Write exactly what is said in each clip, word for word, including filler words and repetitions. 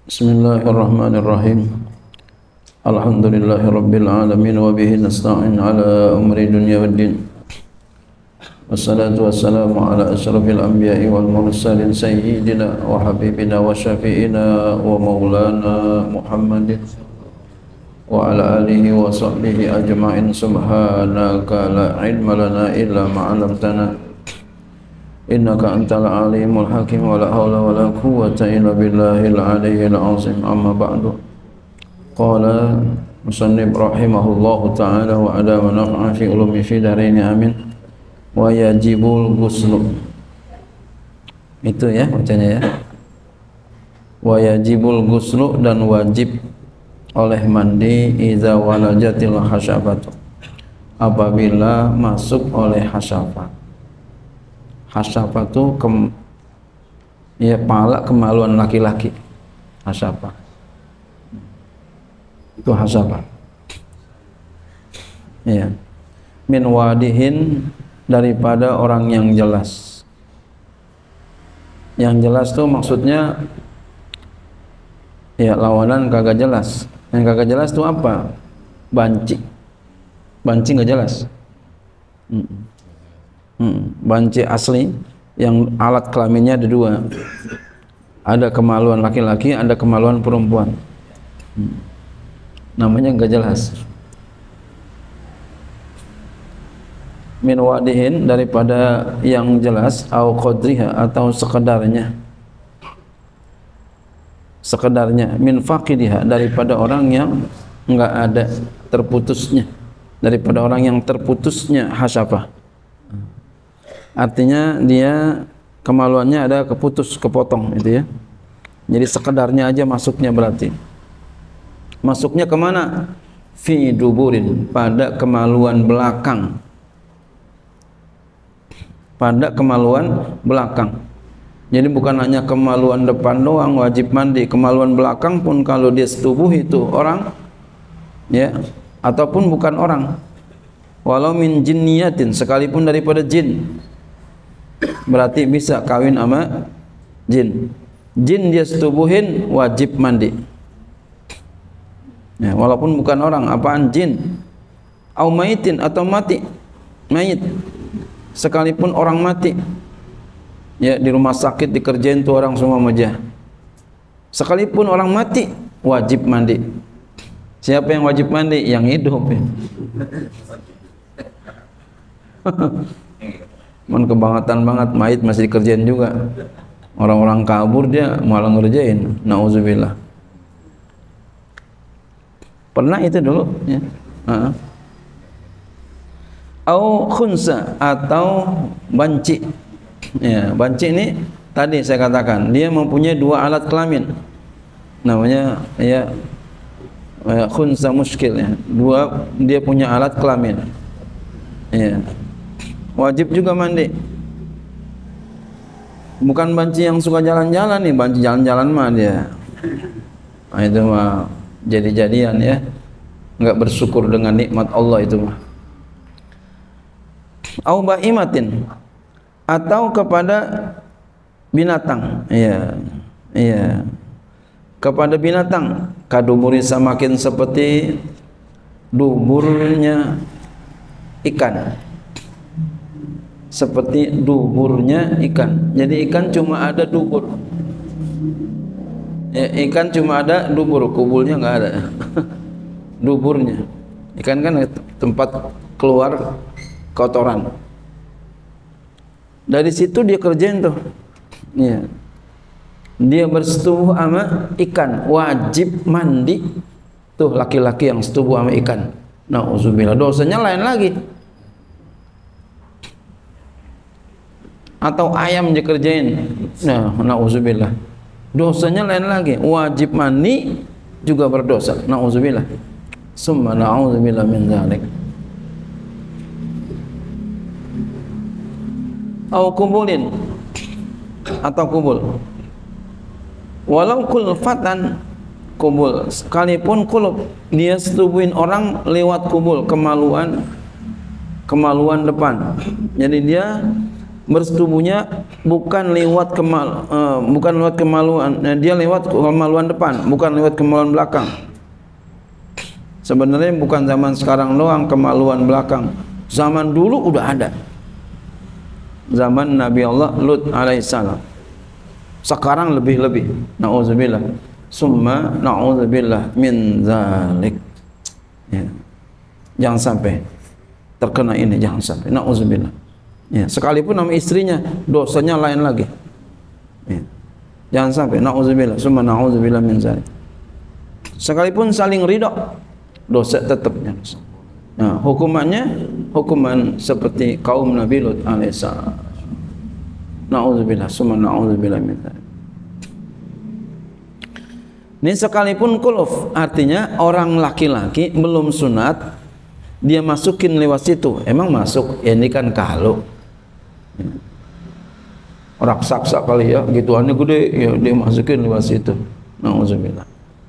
Bismillahirrahmanirrahim. Alhamdulillahirabbil alamin wa bihi nasta'in ala umri dunya waddin. Wassalatu wassalamu ala asyrafil anbiya'i wal mursalin sayyidina wa habibina wa syafi'ina wa maulana Muhammadin wa ala alihi wa sahbihi ajma'in. Subhanaka la ilma lana illa ma 'allamtana innaka antal alimul hakim wa la hawla wa la quwwata illa billahil aliyyil azim. Amma ba'du. Qala musannif rahimahullahu ta'ala wa ala wa naf'a fi ulumi fi daraini amin. Wa yajibul ghuslu, itu ya bacanya ya. Wa yajibul ghuslu, dan wajib oleh mandi idza walajatil hasyafatu, apabila masuk oleh hasyafah. Hasyafah itu kem, ya pala kemaluan laki-laki. Hasyafah itu hasyafah. Ya. Min wadihin, daripada orang yang jelas. Yang jelas tuh maksudnya ya lawanan kagak jelas. Yang kagak jelas tuh apa? Banci. Banci nggak jelas. Hmm. Hmm, banci asli yang alat kelaminnya ada dua, ada kemaluan laki-laki, ada kemaluan perempuan. Hmm. Namanya nggak jelas. Min wadihin, daripada yang jelas, au qadriha, atau sekedarnya, sekedarnya. Min faqidiha, daripada orang yang nggak ada, terputusnya, daripada orang yang terputusnya hasyafah. Artinya dia kemaluannya ada keputus, kepotong itu ya. Jadi sekedarnya aja masuknya berarti. Masuknya kemana? Fi duburin, pada kemaluan belakang. Pada kemaluan belakang. Jadi bukan hanya kemaluan depan doang wajib mandi, kemaluan belakang pun kalau dia setubuh itu orang ya, ataupun bukan orang. Walau min jinniyatin, sekalipun daripada jin. Berarti bisa kawin sama jin. Jin dia setubuhin wajib mandi. Ya, walaupun bukan orang, apaan jin? Au maitin, atau mati, mayit. Sekalipun orang mati. Ya, di rumah sakit dikerjain tuh orang semua majah. Sekalipun orang mati wajib mandi. Siapa yang wajib mandi? Yang hidup ya. Man kebangetan banget, mayit masih dikerjain juga. Orang-orang kabur dia malah ngerjain. Nauzubillah. Pernah itu dulu ya. Uh-huh. Au khunsa, atau banci. Ya, banci ini tadi saya katakan dia mempunyai dua alat kelamin. Namanya ya, ya khunsa muskil ya. Dua, dia punya alat kelamin. Ya. Wajib juga mandi. Bukan banci yang suka jalan-jalan nih, banci jalan-jalan mah dia. Nah, itu mah jadi-jadian ya. Enggak bersyukur dengan nikmat Allah itu mah. Au bahimatin, atau kepada binatang. Iya. Iya. Kepada binatang, kadumuri samakin, seperti duburnya ikan. Seperti duburnya ikan. Jadi ikan cuma ada dubur. Ya, ikan cuma ada dubur, kubulnya nggak ada. Duburnya. Ikan kan tempat keluar kotoran. Dari situ dia kerjain tuh. Ya. Dia bersetubuh sama ikan, wajib mandi. Tuh laki-laki yang setubuh sama ikan. Nauzubillah, dosanya lain lagi. Atau ayam dikerjain, nah nauzubillah, dosanya lain lagi. Wajib mandi juga berdosa, nauzubillah. Summa nauzubillah min dzalik. Au kubulin, atau kubul. Walau kulfatan, kubul, sekalipun kulub, dia setubuhin orang lewat kubul, kemaluan, kemaluan depan. Jadi dia bersetubuhnya bukan lewat kemal uh, bukan lewat kemaluan, uh, dia lewat kemaluan depan, bukan lewat kemaluan belakang. Sebenarnya bukan zaman sekarang doang kemaluan belakang, zaman dulu udah ada, zaman Nabi Allah Lut alaihissalam. Sekarang lebih-lebih, na'udzubillah, summa na'udzubillah min zalik, ya. Jangan sampai terkena ini, jangan sampai, na'udzubillah, ya. Sekalipun nama istrinya dosanya lain lagi, ya. Jangan sampai, na'udzubillah, summa na'udzubillah min zalik. Sekalipun saling ridho, dosa tetapnya dosa. Nah, hukumannya hukuman seperti kaum Nabi Lut alaihissalam. Na'udzubillah, summa na'udzubillah min dzalik. Ini sekalipun kuluf, artinya orang laki-laki belum sunat dia masukin lewat situ, emang masuk, ya ini kan kalau raksasa kali ya, gituannya gede, ya dia masukin lewat situ. Na'udzubillah.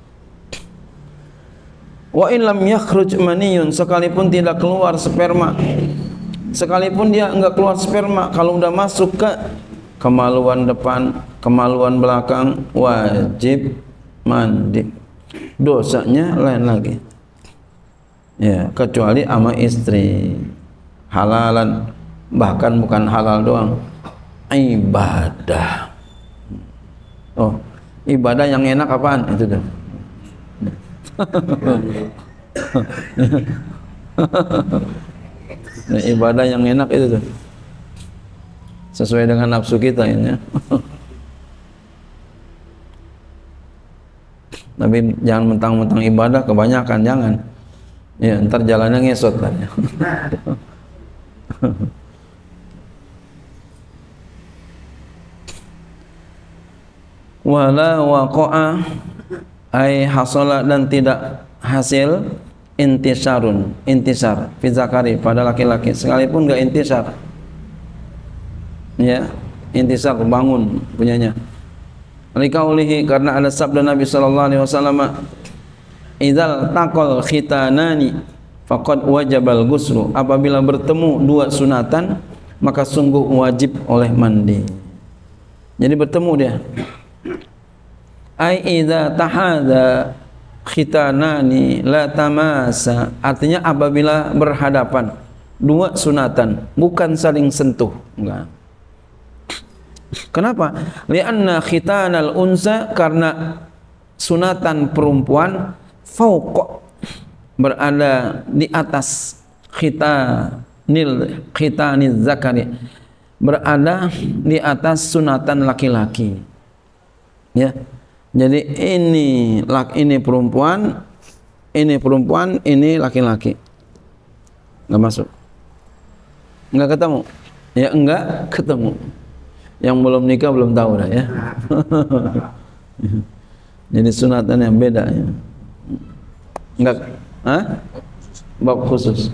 Wa in lam yakhruj maniyun, sekalipun tidak keluar sperma, sekalipun dia enggak keluar sperma, kalau udah masuk ke kemaluan depan, kemaluan belakang, wajib mandi. Dosanya lain lagi, ya, kecuali ama istri halalan, bahkan bukan halal doang, ibadah. Oh, ibadah yang enak apaan itu tuh? Nah, ibadah yang enak itu tuh sesuai dengan nafsu kita ini, ya. Tapi jangan mentang-mentang ibadah kebanyakan, jangan, ya, ntar jalannya ngesot kan, ya. Wala waqa'a ay hasala, dan tidak hasil intisarun, intisar fi zakari pada laki-laki, sekalipun enggak intisar, ya, intisar bangun punyanya. Likaulihi, karena ada sabda Nabi sallallahu alaihi wasallam, idzal taqal khitanani faqad wajabal ghuslu, apabila bertemu dua sunatan maka sungguh wajib oleh mandi. Jadi bertemu dia, ai idza tahadza khitanani la tamasa, artinya apabila berhadapan dua sunatan, bukan saling sentuh, enggak. Kenapa? Lianna khitanal unsa, karena sunatan perempuan fauq, berada di atas khitanil khitaniz zakari, berada di atas sunatan laki-laki, ya. Jadi ini laki, ini perempuan, ini perempuan, ini laki-laki, nggak masuk, nggak ketemu, ya, enggak ketemu. Yang belum nikah belum tahu dah, ya. Jadi sunatan yang beda, ya. Enggak, ah, bab khusus.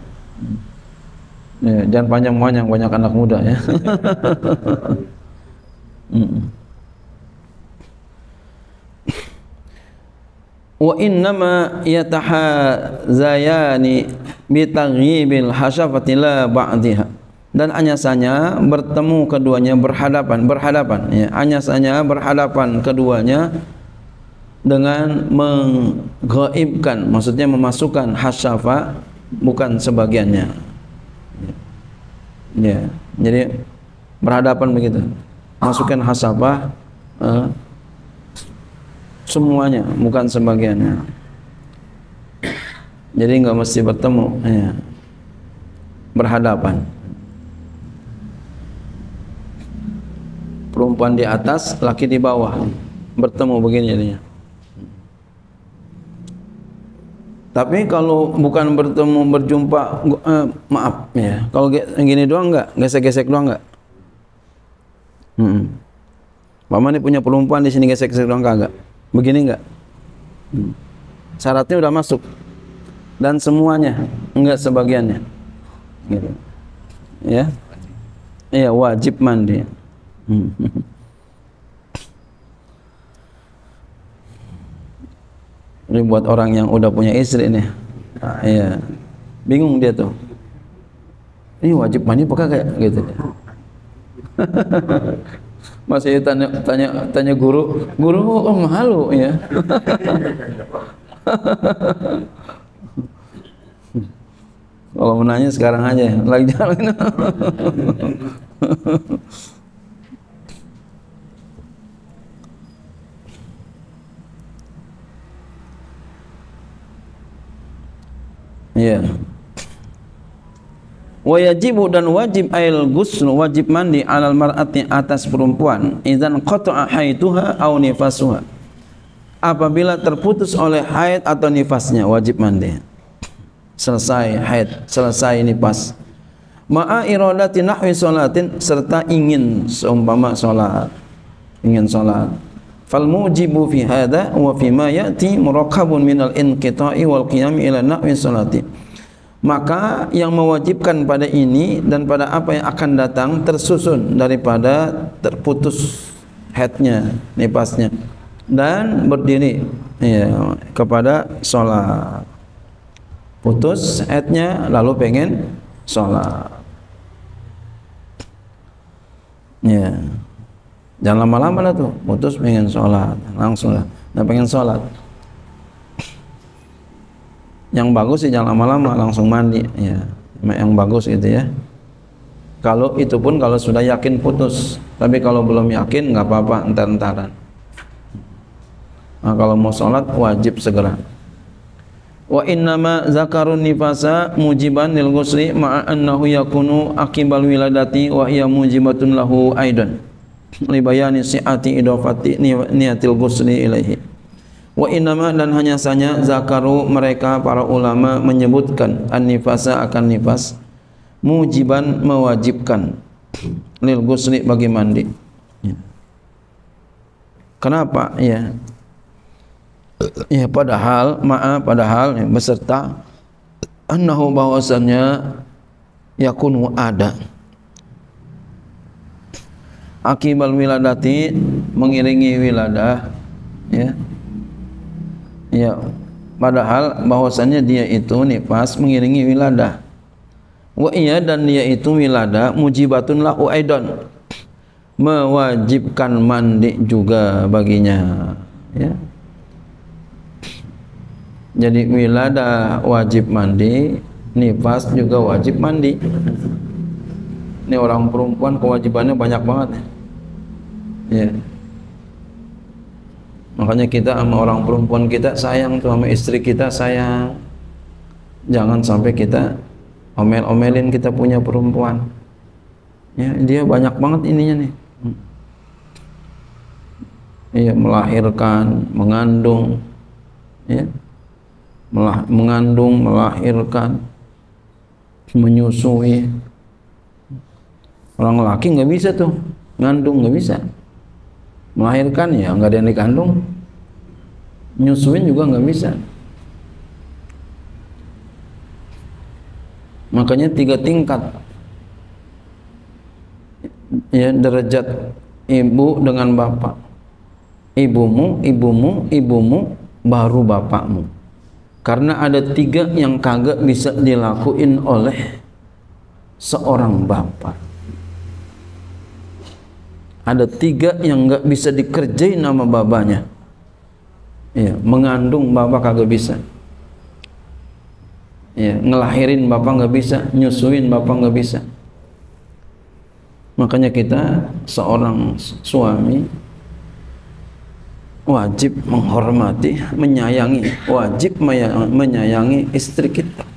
Ya, jangan panjang-panjang, banyak anak muda, ya. Wa innama yatahazayani bitaghibil hasyafati la ba'dihha, dan hanya saja bertemu keduanya berhadapan, berhadapan, ya, hanya saja berhadapan keduanya dengan menggaibkan, maksudnya memasukkan hasyafa, bukan sebagiannya, ya. Jadi berhadapan begitu, masukkan hasyafa, eh, semuanya, bukan sebagiannya. Jadi nggak mesti bertemu, ya, berhadapan. Perempuan di atas, laki di bawah, bertemu begini jadinya. Tapi kalau bukan bertemu, berjumpa, eh, maaf, ya, kalau gini doang enggak, gesek-gesek doang enggak. Hmm. Mama ini punya perempuan di sini, gesek-gesek doang enggak? Begini enggak? Hmm. Syaratnya udah masuk, dan semuanya, enggak sebagiannya, gitu. Ya, iya, wajib mandi. Hmm. Ini buat orang yang udah punya istri nih, nah, iya, bingung dia tuh, ini wajib mandi apa kagak gitu. Masih tanya tanya tanya guru, guru oh, malu ya. Kalau mau nanya sekarang aja, lagi jalan. Ya. Wajibu dan wajib ail ghusl, wajib mandi alal mar'ati atas perempuan idzan qata'a haituha aw nifasuha, apabila terputus oleh haid atau nifasnya wajib mandi. Selesai haid, selesai nifas, ma'a iradati nahwi sholatin, serta ingin seumpama salat, ingin salat. Fal mujibu fi hadha wa fi ma ya'ti murakkabun minal inqita'i wal qiyam ila nahwi sholati. Maka yang mewajibkan pada ini dan pada apa yang akan datang tersusun daripada terputus haidnya, nifasnya, dan berdiri ya, kepada sholat. Putus haidnya lalu pengen sholat, ya, jangan lama-lama lah tuh, putus pengen sholat langsung lah, nah pengen sholat. Yang bagus sih jangan lama-lama, langsung mandi ya, yang bagus gitu ya. Kalau itu pun kalau sudah yakin putus, tapi kalau belum yakin nggak apa-apa, entar-entaran. Nah, kalau mau sholat wajib segera. Wa innama zakarun nifasa mujiban lil ghusli ma'a annahu yakunu aqibal wiladati wa hiya mujibatun lahu aidan li bayani si'ati idafati niyatil ghusli ilaihi. Wa innama, dan hanya saja zakaru mereka para ulama menyebutkan an-nifasa akan nifas mujiban mewajibkan lil ghusli bagi mandi. Kenapa ya? Ya padahal ma'a padahal ya, beserta annahu bahwasannya yakunu ada akibal wiladati mengiringi wiladah ya. Ya, padahal bahwasannya dia itu nifas mengiringi wiladah. Wa iya, dan dia itu wiladah mujibatun lahu aidan, mewajibkan mandi juga baginya ya. Jadi wiladah wajib mandi, nifas juga wajib mandi. Ini orang perempuan kewajibannya banyak banget ya. Makanya kita sama orang perempuan kita sayang tuh, sama istri kita sayang. Jangan sampai kita omel-omelin kita punya perempuan. Ya, dia banyak banget ininya nih. Iya, melahirkan, mengandung, ya, Melah, mengandung, melahirkan, menyusui. Orang laki nggak bisa tuh, ngandung nggak bisa. Melahirkan ya nggak ada yang dikandung, nyusuin juga nggak bisa. Makanya tiga tingkat ya derajat ibu dengan bapak. Ibumu, ibumu, ibumu, baru bapakmu. Karena ada tiga yang kagak bisa dilakuin oleh seorang bapak. Ada tiga yang nggak bisa dikerjain sama babanya. Ya, mengandung bapak kagak bisa. Ya, ngelahirin bapak nggak bisa, nyusuin bapak nggak bisa. Makanya kita seorang suami wajib menghormati, menyayangi, wajib menyayangi istri kita.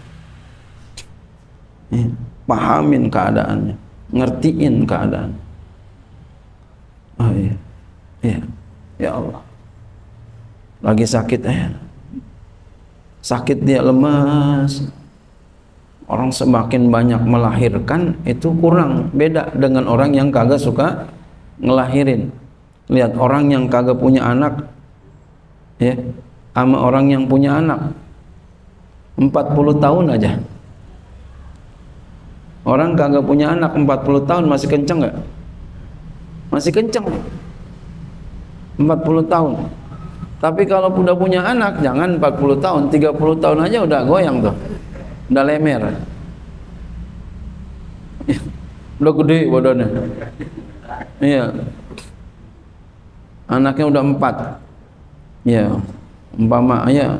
Ya, pahamin keadaannya, ngertiin keadaan. Oh iya, iya, ya Allah, lagi sakit eh, sakit dia lemas. Orang semakin banyak melahirkan itu kurang, beda dengan orang yang kagak suka ngelahirin. Lihat orang yang kagak punya anak, ya, sama orang yang punya anak, empat puluh tahun aja. Orang kagak punya anak empat puluh tahun masih kenceng nggak? Masih kenceng empat puluh tahun. Tapi kalau udah punya anak, jangan empat puluh tahun, tiga puluh tahun aja udah goyang tuh, udah lemer, udah gede badannya. Iya. Anaknya udah empat. Ya, umpama ya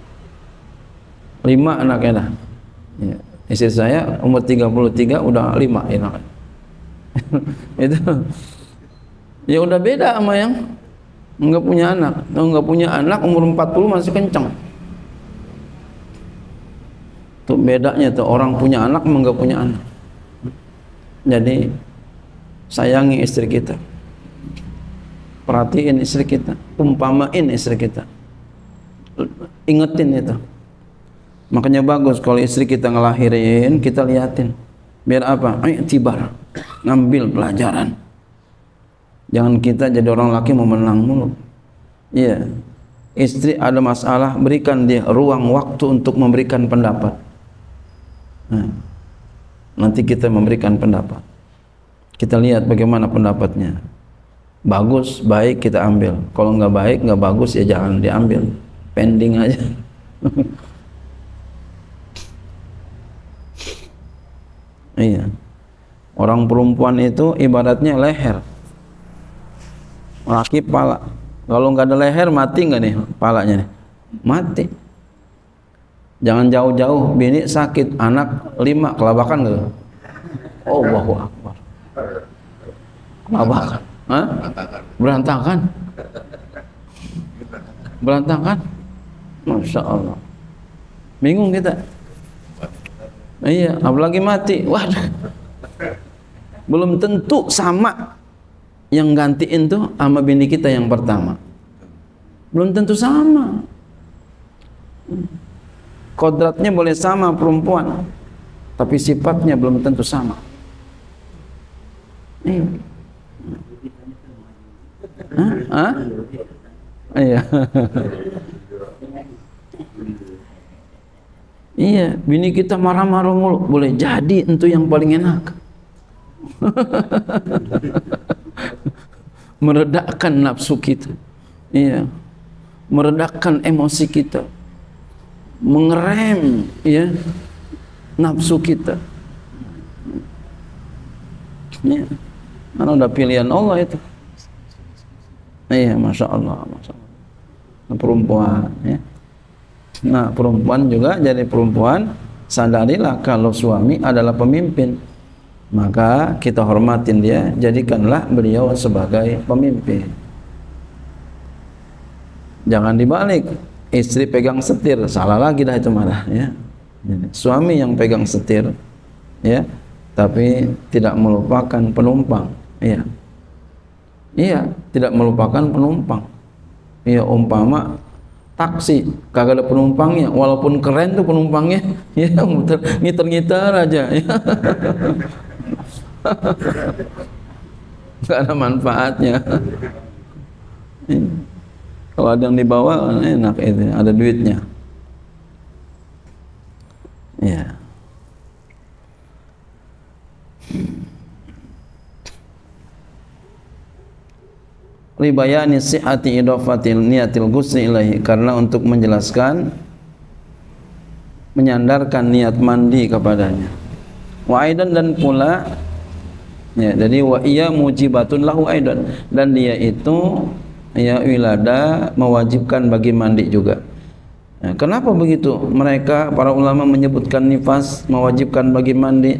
lima anaknya dah. Ya. Istri saya umur tiga puluh tiga udah lima anak. Itu. Ya udah beda sama yang enggak punya anak. Enggak punya anak umur empat puluh masih kencang. Tuh bedanya tuh orang punya anak sama enggak punya anak. Jadi sayangi istri kita. Perhatiin istri kita, umpamain istri kita. Ingetin itu. Makanya bagus kalau istri kita ngelahirin, kita liatin. Biar apa? Iktibar, ngambil pelajaran. Jangan kita jadi orang laki mau menang mulu. Iya. Istri ada masalah, berikan dia ruang waktu untuk memberikan pendapat. Nah, nanti kita memberikan pendapat. Kita lihat bagaimana pendapatnya. Bagus, baik kita ambil. Kalau nggak baik, nggak bagus ya jangan diambil. Pending aja. Iya. Orang perempuan itu ibaratnya leher. Laki pala. Kalau nggak ada leher mati nggak nih palanya nih? Mati. Jangan jauh-jauh, bini sakit, anak lima, kelabakan nggak? Oh, Allahu Akbar. Kelabakan. Hah? Berantakan. Berantakan. Masya Allah. Bingung kita. Iya, apalagi mati. Waduh. Belum tentu sama yang gantiin tuh sama bini kita yang pertama. Belum tentu sama. Kodratnya boleh sama perempuan, tapi sifatnya belum tentu sama. Iya. Hah? Hah? Iya. Iya, bini kita marah-marah mulu, boleh jadi itu yang paling enak. Meredakan nafsu kita. Iya. Meredakan emosi kita. Mengerem ya nafsu kita. Ya. Karena udah pilihan Allah itu. Iya, masya Allah, masya Allah. Nah, perempuan, ya. Nah, perempuan juga jadi perempuan. Sadarilah kalau suami adalah pemimpin, maka kita hormatin dia. Jadikanlah beliau sebagai pemimpin. Jangan dibalik. Istri pegang setir, salah lagi dah itu malah. Ya. Suami yang pegang setir, ya, tapi tidak melupakan penumpang. Iya. Iya, tidak melupakan penumpang. Iya, umpama taksi kagak ada penumpangnya, walaupun keren tuh penumpangnya, ya muter ngiter-ngiter aja. Ya. Gak ada manfaatnya. Iya. Kalau ada yang dibawa enak itu, ada duitnya. Ya. Libayani sihhati idafatil niyatil ghusli ilaihi, karena untuk menjelaskan menyandarkan niat mandi kepadanya. Wa aidan, dan pula ya, jadi wa iya mujibatun lahu aidan, dan dia itu ya wilada mewajibkan bagi mandi juga. Nah, kenapa begitu? Mereka para ulama menyebutkan nifas mewajibkan bagi mandi.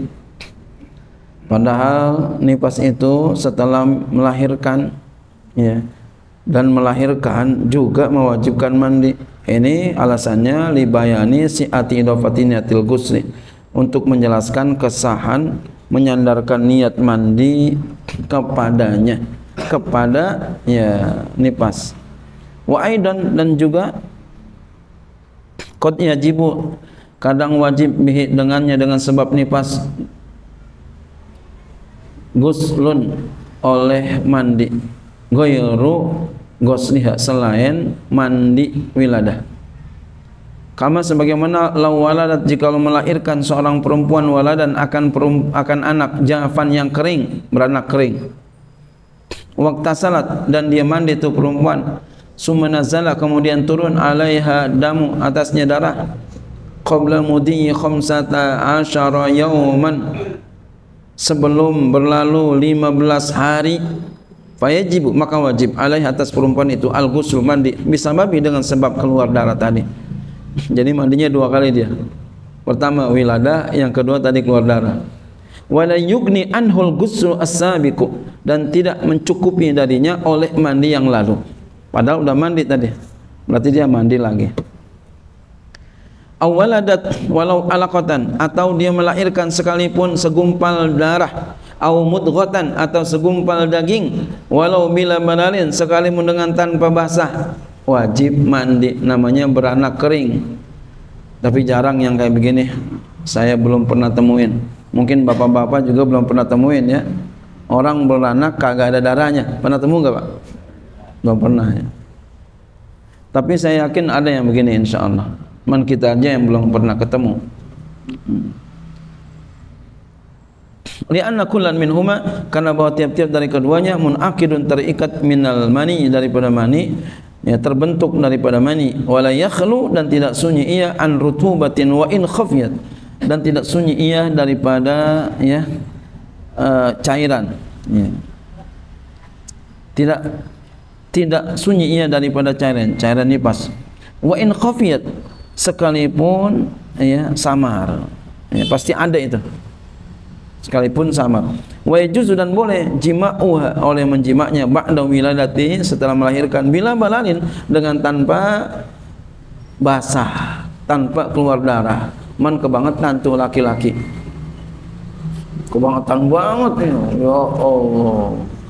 Padahal nifas itu setelah melahirkan ya, dan melahirkan juga mewajibkan mandi. Ini alasannya libayani si'ati idafati niyatil ghusli, untuk menjelaskan kesahan menyandarkan niat mandi kepadanya, kepada ya nifas. Wa aidan, dan juga qad yajibu, kadang wajib bihi, dengannya, dengan sebab nifas, guslun, oleh mandi, ghairu ghusliha, selain mandi wiladah. Kama sebagaimana law waladat, jika melahirkan seorang perempuan waladan, akan perum, akan anak jafan yang kering, beranak kering. Waktu salat, dan dia mandi itu perempuan, summa nazala, kemudian turun, alaiha damu, atasnya darah, qabla mudhi khamsata asyara yawman, sebelum berlalu lima belas hari, fayajibu maka wajib alaihi atas perempuan itu al-ghusl mandi bisababi dengan sebab keluar darah tadi. Jadi mandinya dua kali dia. Pertama wiladah, yang kedua tadi keluar darah. Wala yugni anhul ghusl as-sabiqu, dan tidak mencukupi darinya oleh mandi yang lalu. Padahal udah mandi tadi. Berarti dia mandi lagi. Awaladat walau alaqatan, atau dia melahirkan sekalipun segumpal darah, au mudghatan atau segumpal daging, walau bila balalin sekalipun dengan tanpa basah, wajib mandi, namanya beranak kering. Tapi jarang yang kayak begini, saya belum pernah temuin. Mungkin bapak-bapak juga belum pernah temuin ya. Orang beranak kagak ada darahnya. Pernah temu enggak, Pak? Belum pernah ya. Tapi saya yakin ada yang begini insyaallah. Man kita aja yang belum pernah ketemu. Li'anna kullan minhuma, karena bahwa tiap-tiap dari keduanya munaqidun, terikat minal mani, daripada mani, ya terbentuk daripada mani, wala yakhlu, dan tidak sunyi ia an rutubatin wa in khafiyat, dan tidak sunyi ia daripada ya uh, cairan, ya. Tidak tidak sunyi ia daripada cairan, cairan nifas. Wa in khafiyat, sekalipun ya samar, ya, pasti ada itu. Sekalipun samar. Wa yajuzu, dan boleh jima'uha, oleh menjimaknya ba'da wiladati, setelah melahirkan, bila balalin, dengan tanpa basah, tanpa keluar darah. Man kebangetan tuh laki-laki, kebangetan banget ya, ya Allah.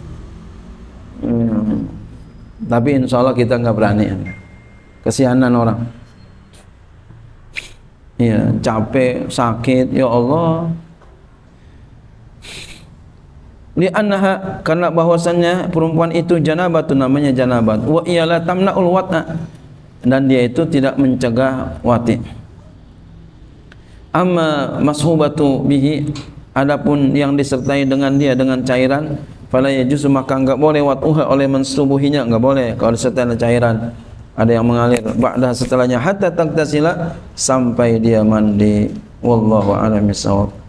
Hmm. Tapi insya Allah kita nggak berani, kesianan orang. Ya, capek, sakit, ya Allah. Li'annaha, karena bahwasannya perempuan itu janabatun, namanya janabat. Wa iyalah tamna'ul wat'a, dan dia itu tidak mencegah wati. Amma mashubatu bihi, adapun yang disertai dengan dia dengan cairan, fala yajuzu, maka enggak boleh wat'uha, oleh mensubuhinya, enggak boleh kalau disertai dengan cairan. Ada yang mengalir ba'da, setelahnya, hatta taktasila, sampai dia mandi. Wallahu a'lam bishawab.